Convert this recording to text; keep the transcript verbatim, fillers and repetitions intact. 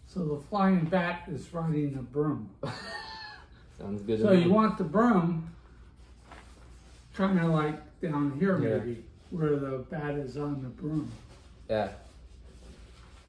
So the flying bat is riding the broom. Sounds good. So you want the broom kind of like down here, Yeah. maybe, where the bat is on the broom. Yeah.